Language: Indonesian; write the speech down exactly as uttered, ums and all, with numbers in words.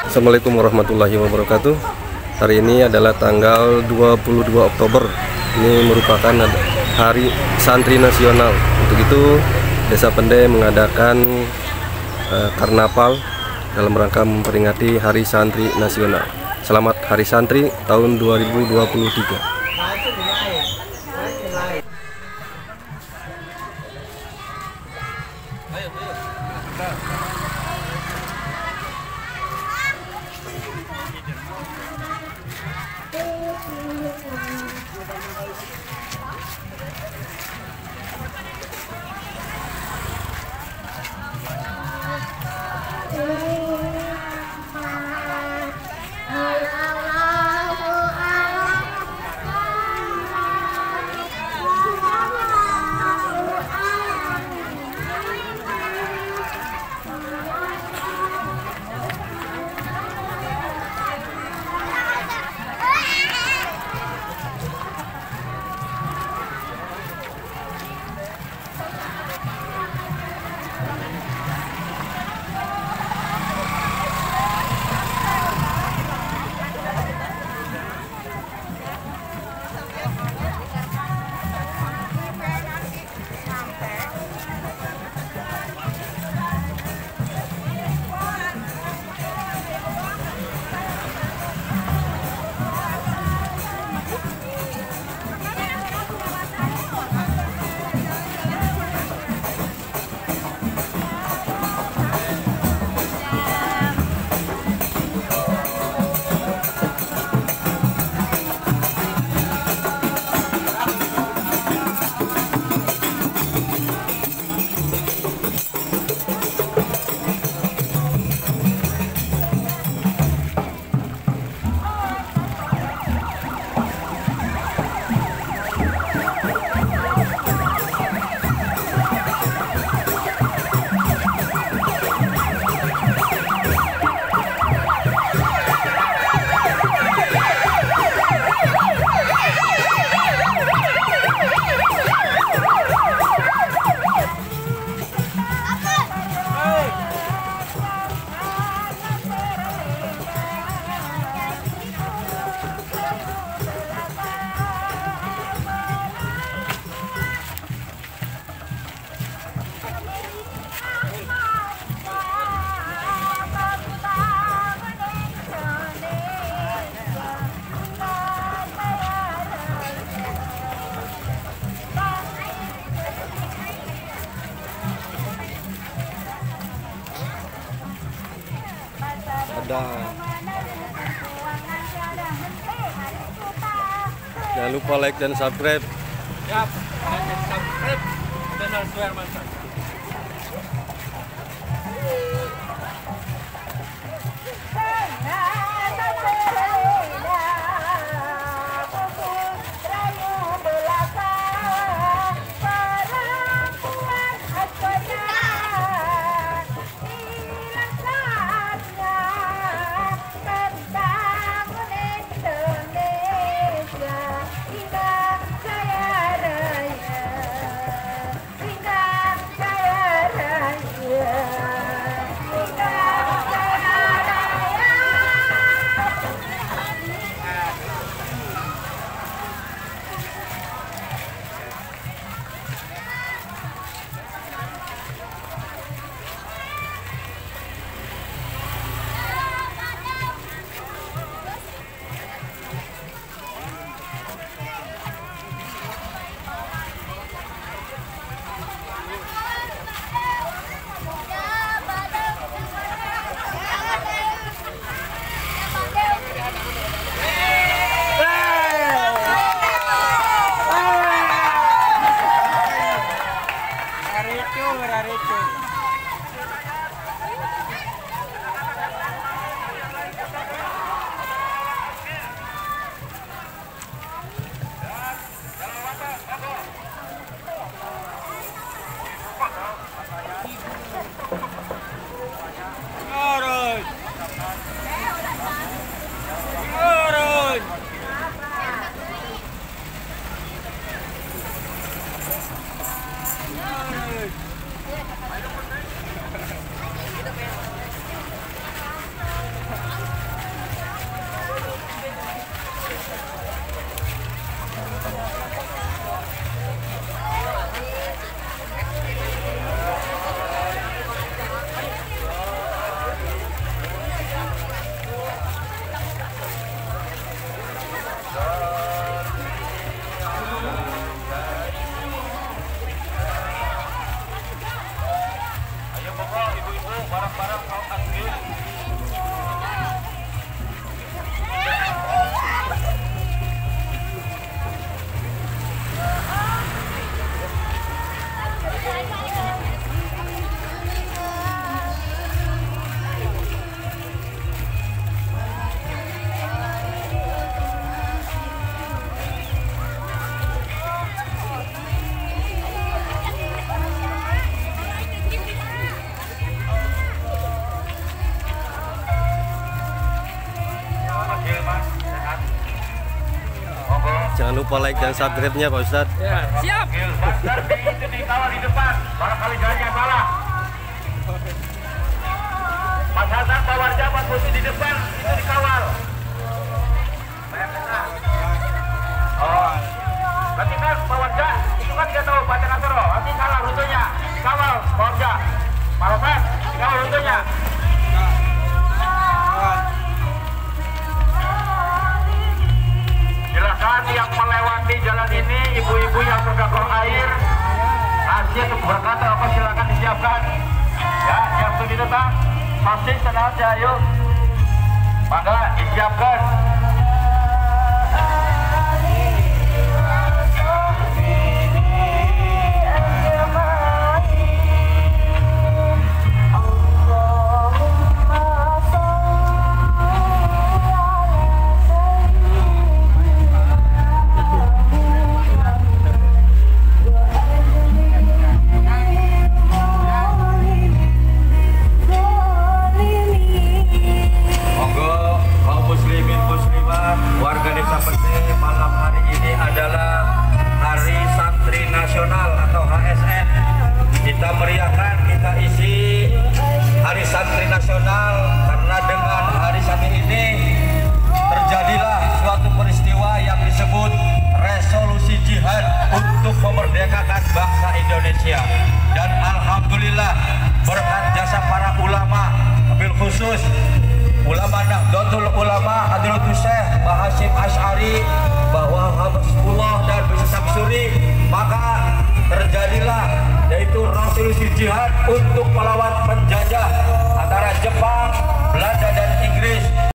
Assalamualaikum warahmatullahi wabarakatuh. Hari ini adalah tanggal dua puluh dua Oktober. Ini merupakan Hari Santri Nasional. Untuk itu Desa Pende mengadakan uh, karnaval dalam rangka memperingati Hari Santri Nasional. Selamat Hari Santri tahun dua ribu dua puluh tiga. Jangan lupa like dan subscribe. Ya, like dan subscribe channel Suhermansyah. Jangan lupa like dan subscribe-nya Pak Ustadz. Ya, siap. Itu dikawal di depan, barangkali jalannya salah. Mas Hasan, Pak Warja, Pak Putih di depan, itu dikawal. Oh, berarti kan Pak Warja, itu kan dia tahu baca Nasoro, nanti salah rutenya, dikawal Pak Warja. Pak Hasan, dikawal rutenya. Silakan yang melewati jalan ini, ibu-ibu yang bergabung air, kasih untuk berkata apa silakan disiapkan. Ya, siap tuh ditetap. Masih senang aja, ayo. Maka disiapkan. Warga Desa Pende, malam hari ini adalah Hari Santri Nasional atau H S N. Kita meriahkan, kita isi Hari Santri Nasional karena dengan hari santri ini terjadilah suatu peristiwa yang disebut resolusi jihad untuk memerdekakan bangsa Indonesia. Dan alhamdulillah berkat jasa para ulama, bil khusus ulama Nahdlatul Ulama Hadratus Syekh Mbah Hasyim Asy'ari bahwa Habibullah dan bisa Samsuri, maka terjadilah yaitu resolusi jihad untuk melawan penjajah antara Jepang, Belanda dan Inggris.